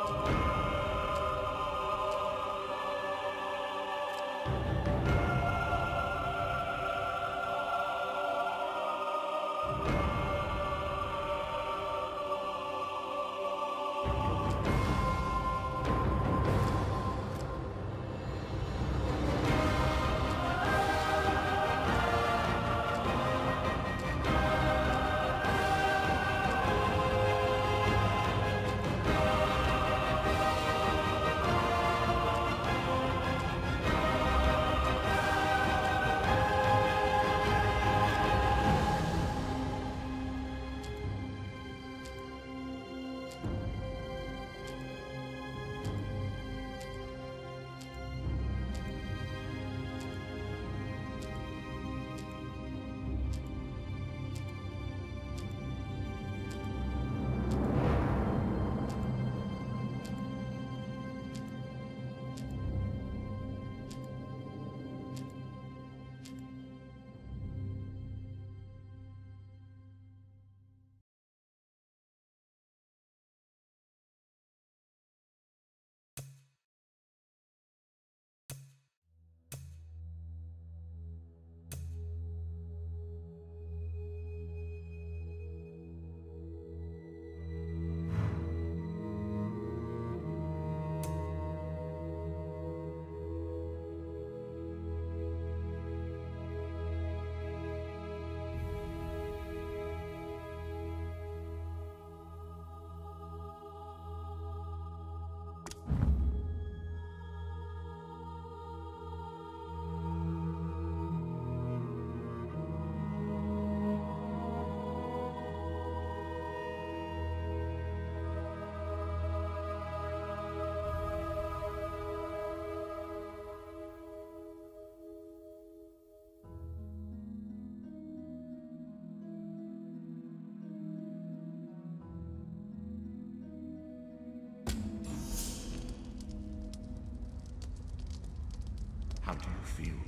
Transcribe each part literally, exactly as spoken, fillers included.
How do you feel?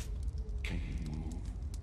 Can you move?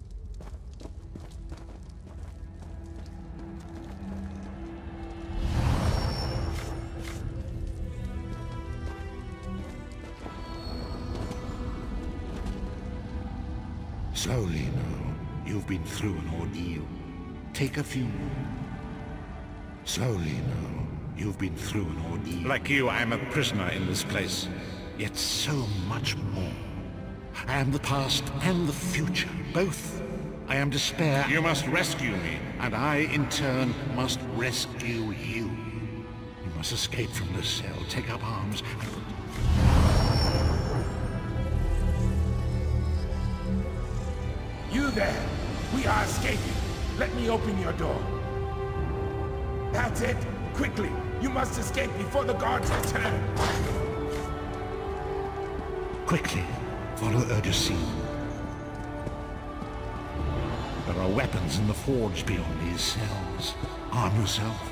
Slowly now. You've been through an ordeal. Take a few more. Slowly now. You've been through an ordeal. Like you, I am a prisoner in this place. Yet so much more. I am the past and the future, both. I am despair. You must rescue me, and I, in turn, must rescue you. You must escape from this cell, take up arms, and... You there! We are escaping! Let me open your door. That's it! Quickly! You must escape before the guards return! Quickly! Follow Urdusin. There are weapons in the forge beyond these cells. Arm yourself.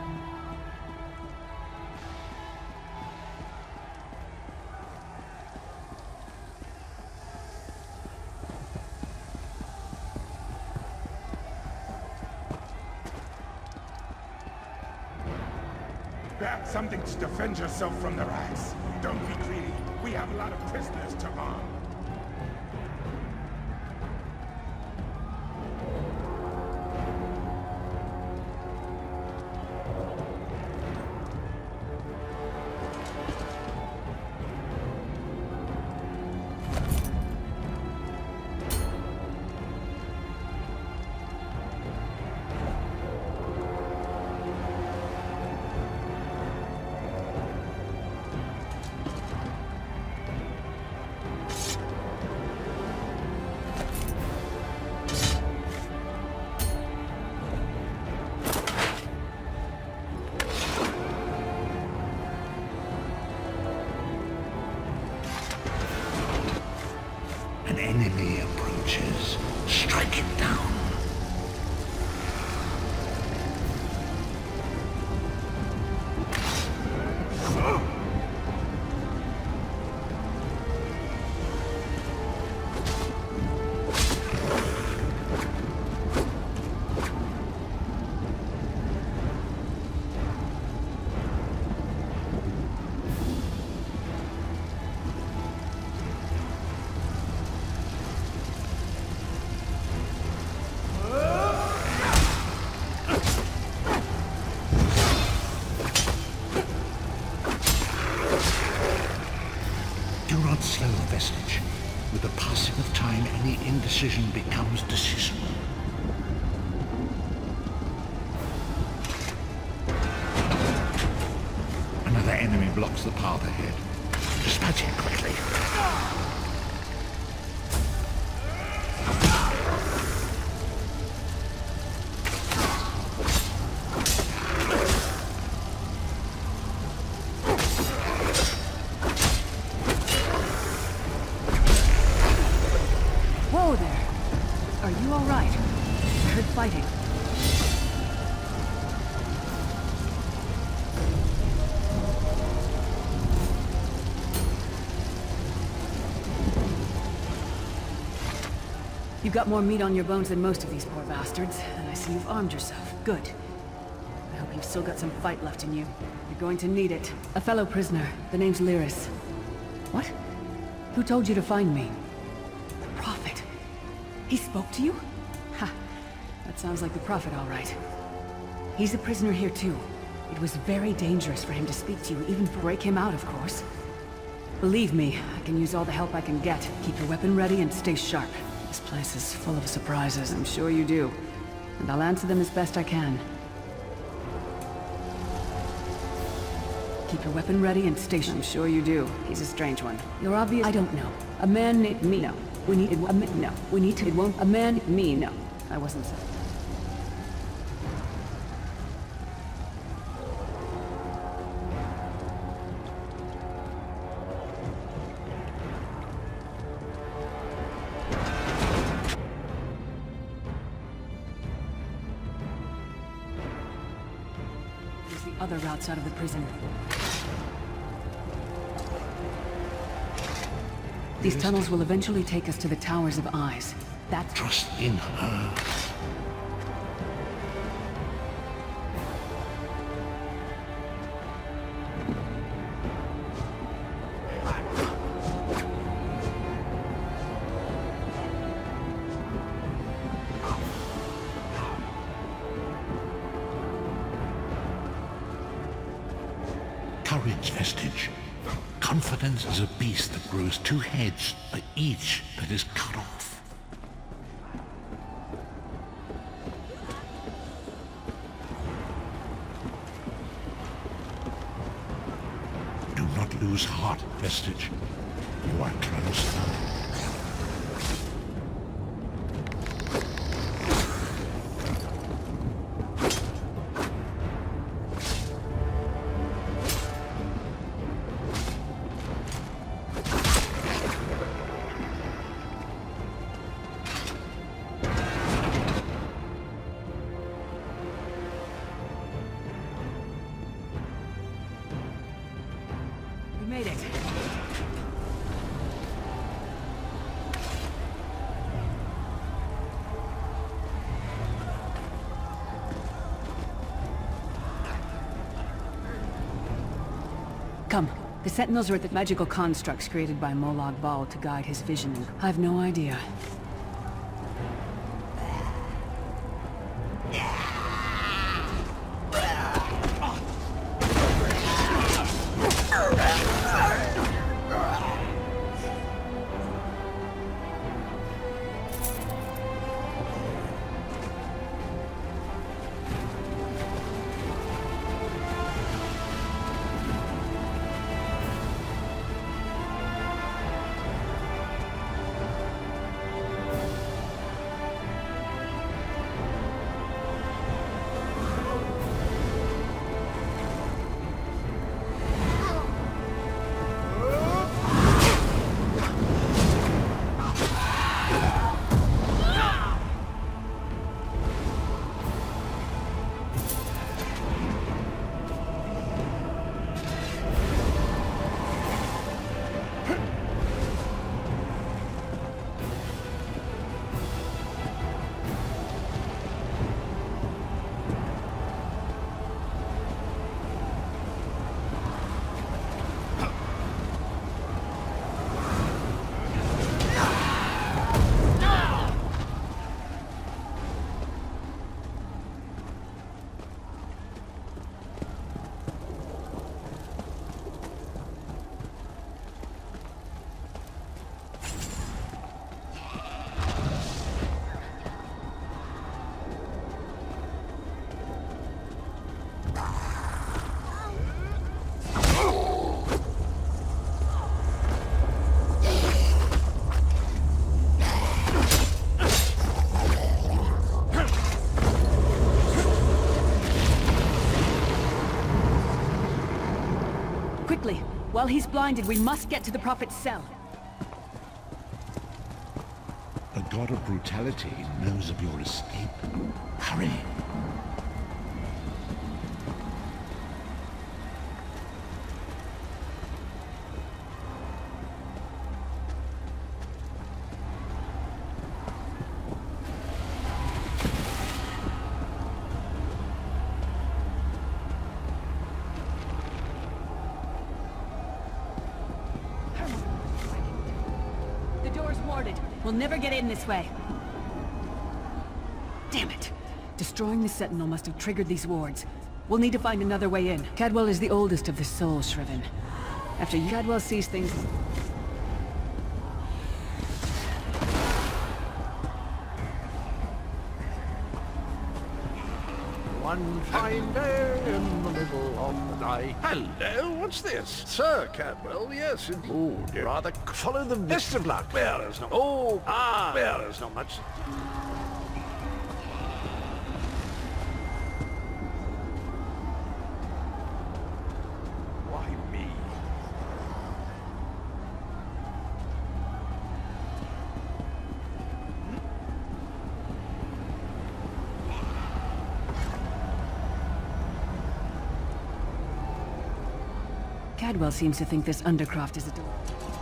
Grab something to defend yourself from the rats. Don't be greedy. We have a lot of prisoners to arm. An enemy approaches. Strike it down. slow, Vestige. With the passing of time, any indecision becomes decision. Another enemy blocks the path ahead. Dispatch it quickly. Whoa there! Are you all right? I heard fighting. You've got more meat on your bones than most of these poor bastards, and I see you've armed yourself. Good. I hope you've still got some fight left in you. You're going to need it. A fellow prisoner. The name's Lyris. What? Who told you to find me? The Prophet. He spoke to you? Ha! That sounds like the Prophet, all right. He's a prisoner here too. It was very dangerous for him to speak to you, even break him out, of course. Believe me, I can use all the help I can get. Keep your weapon ready and stay sharp. This place is full of surprises, I'm sure you do. And I'll answer them as best I can. Keep your weapon ready and stay sharp. I'm sure you do. He's a strange one. You're obvious. I don't know. A man named me. No. We need it. A man. No. We need to. It won't. A man. Me. No. I wasn't so. Other routes out of the prison. These tunnels will eventually take us to the Towers of Eyes. That's... Trust in her. Courage, Vestige. Confidence is a beast that grows two heads for each that is cut off. Do not lose heart, Vestige. You are close now. Made it. Come. The Sentinels are at the magical constructs created by Molag Bal to guide his vision. I've no idea. quickly! While he's blinded, we must get to the Prophet's cell. The god of brutality knows of your escape. Hurry! We'll never get in this way. Damn it! Destroying the Sentinel must have triggered these wards. We'll need to find another way in. Cadwell is the oldest of the Soul Shriven. After Cadwell sees things... One fine day in the middle of the night. Hello, what's this? Sir Cadwell, yes, indeed. Oh, dear. Rather follow the best of luck. Well, there's not... Oh, ah, well, there's not much... Why me? Cadwell seems to think this Undercroft is a door.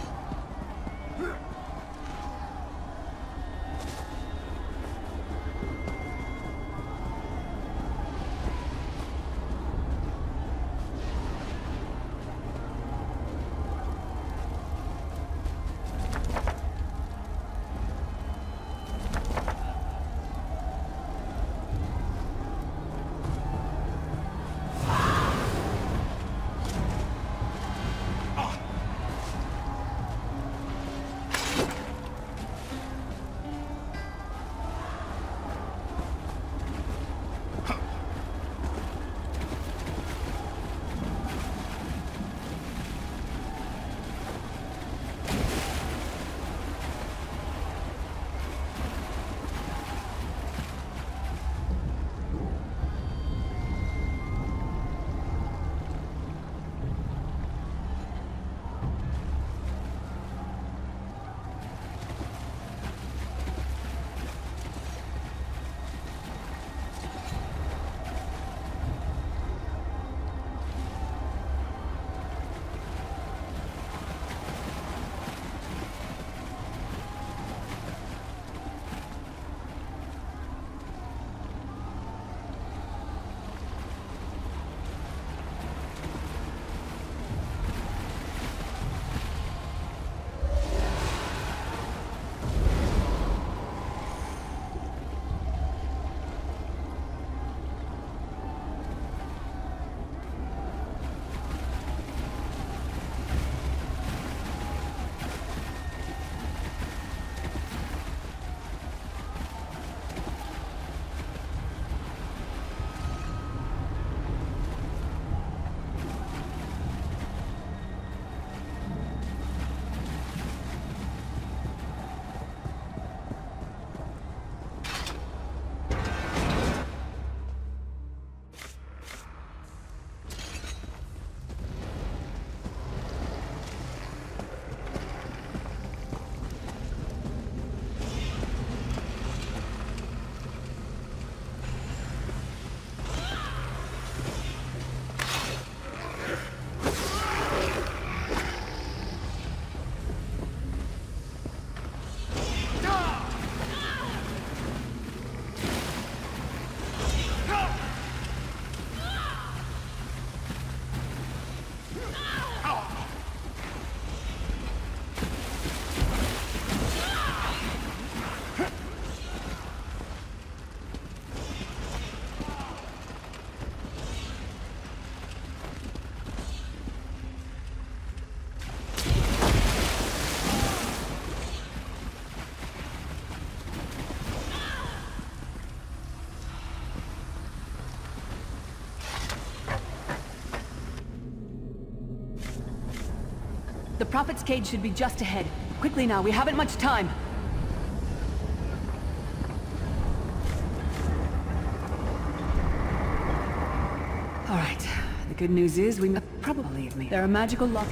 The Prophet's cage should be just ahead. Quickly now, we haven't much time. All right, the good news is we probably believe me. There are magical lock.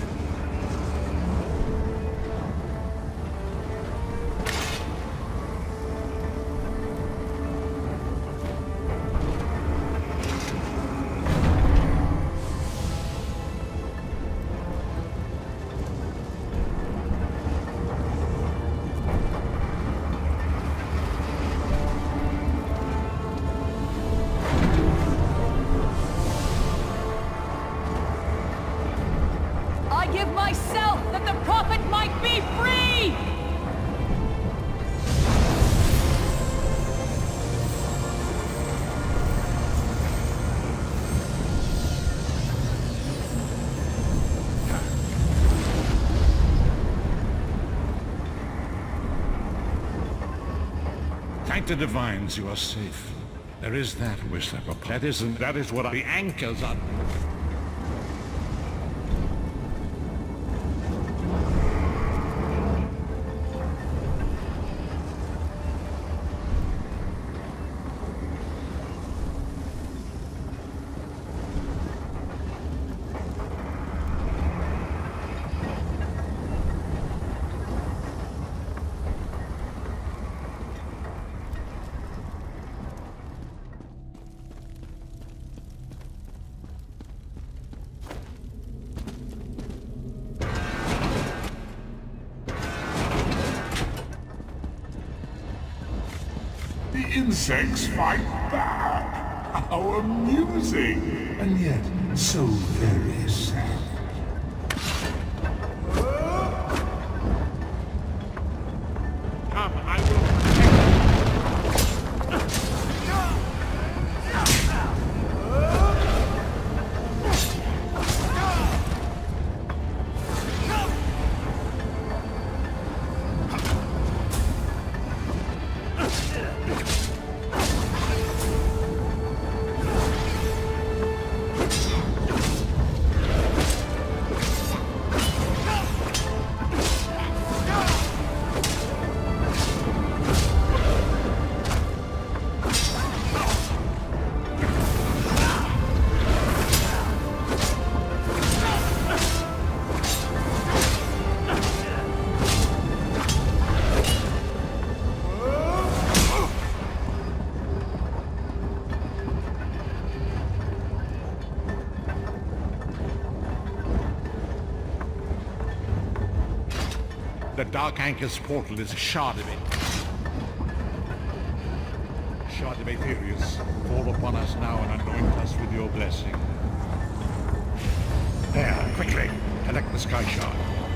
Thank the divines you are safe. There is that which that isn't. That is what I, the anchors are. The insects fight back. How amusing. And yet, so very sad. Come, I will protect The Dark Anchor's portal is a shard of it. Shard of Aetherius, fall upon us now and anoint us with your blessing. There, quickly, collect the Sky Shard.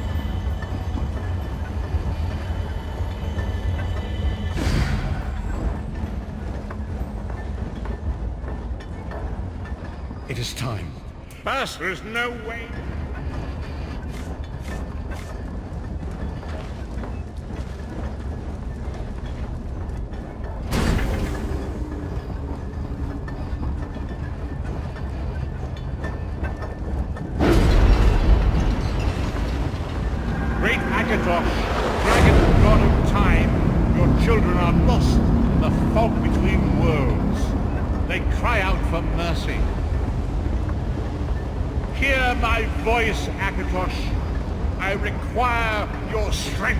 It is time. Bast, there is no way. Great Akatosh, dragon god of time, your children are lost in the fog between worlds. They cry out for mercy. Hear my voice, Akatosh. I require your strength.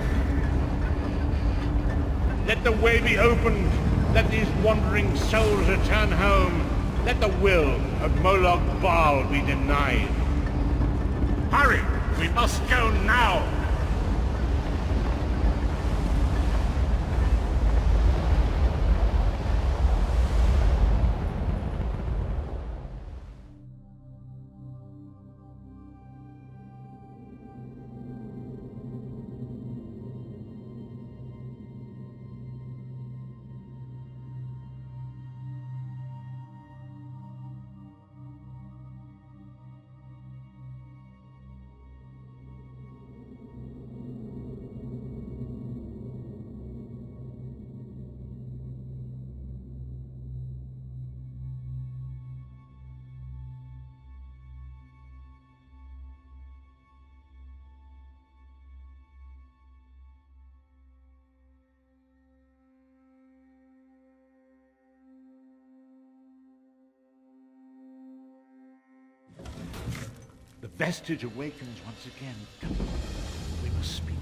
Let the way be opened. Let these wandering souls return home. Let the will of Molag Bal be denied. Hurry! We must go now! vestige awakens once again. Come, we must speak.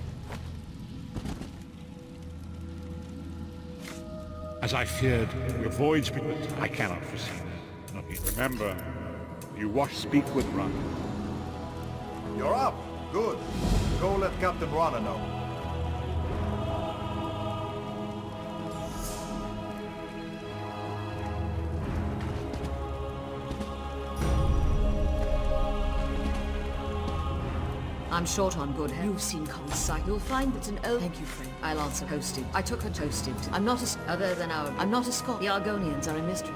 As I feared, your voyage, but I cannot foresee that. Not yet. Remember, you watch, speak with Rana. You're up. Good. Go let Captain Rana know. I'm short on good hair. You've seen Consight. You'll find it's an old... Thank you, friend. I'll answer. Toasted. I took her toasted. I'm not a... Other than our... I'm not a Scot. The Argonians are a mystery.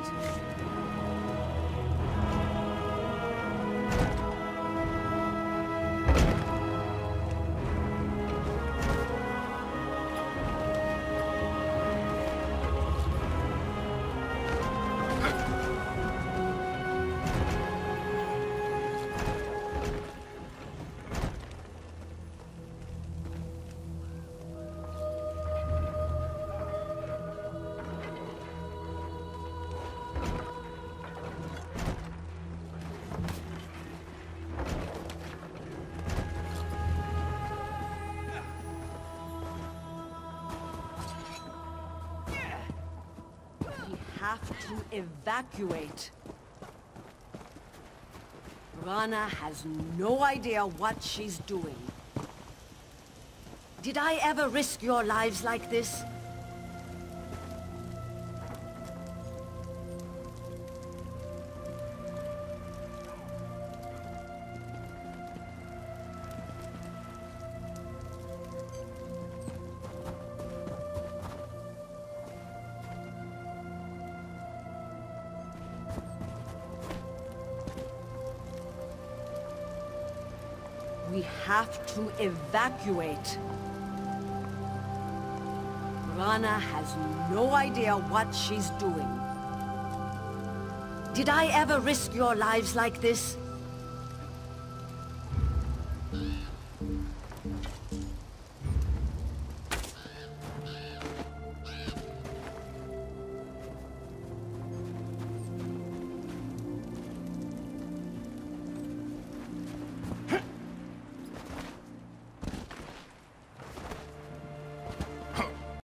Have to evacuate. Rana has no idea what she's doing. Did I ever risk your lives like this? We have to evacuate. Rana has no idea what she's doing. Did I ever risk your lives like this?